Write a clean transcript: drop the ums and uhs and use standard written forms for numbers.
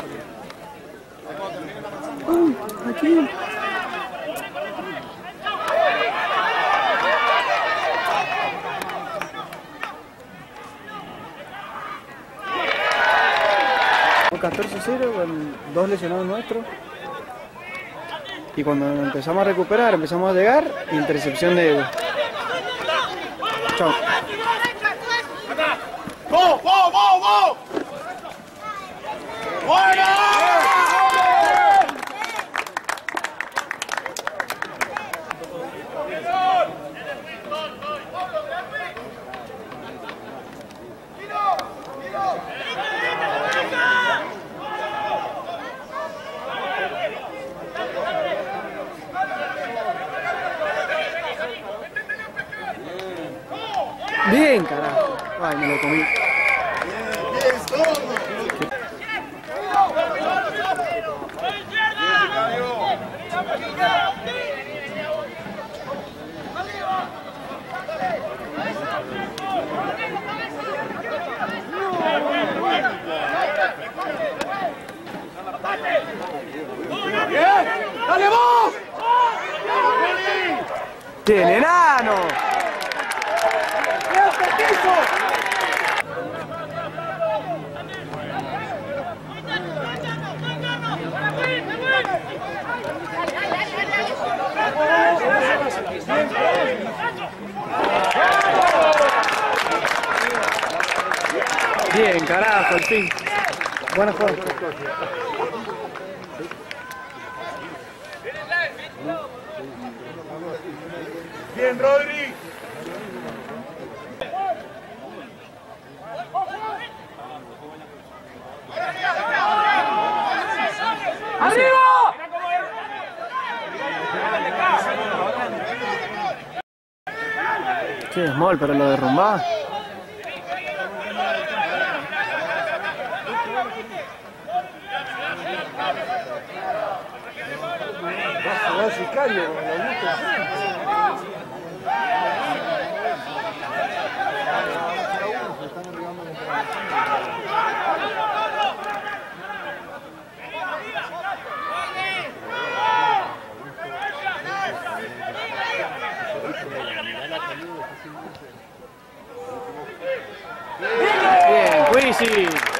Aquí. Con 14-0, con 2 lesionados nuestros. Y cuando empezamos a recuperar, empezamos a llegar, intercepción de Edu. Chao. ¡Go, go, go, go! ¡Buena! Bien, carajo. Ay, me lo comí. ¡Dale vos! ¡Bien, enano! Bien, carajo, al fin. Buena jugada. Bien, Rodri. ¡Arriba! Sí, es mol, pero lo derrumbá. Va a sicario con la lucha. Bien, Quisi.